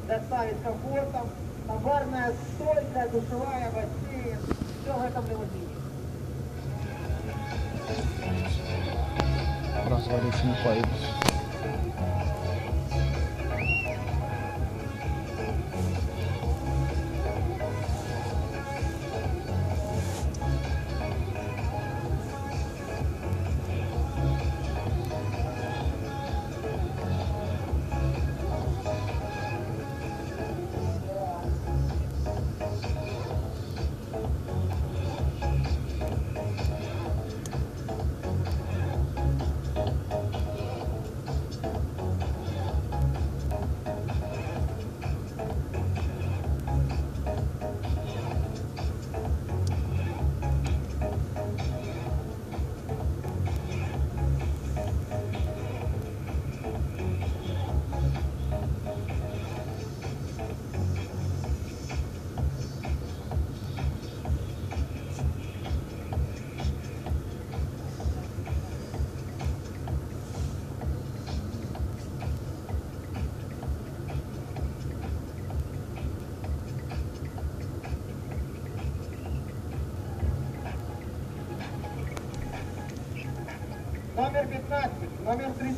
доставить комфортом. Там барная стойка, душевая, бассейн. Все в этом лимузине. Розвалюсний пайп. Номер 15, номер 30.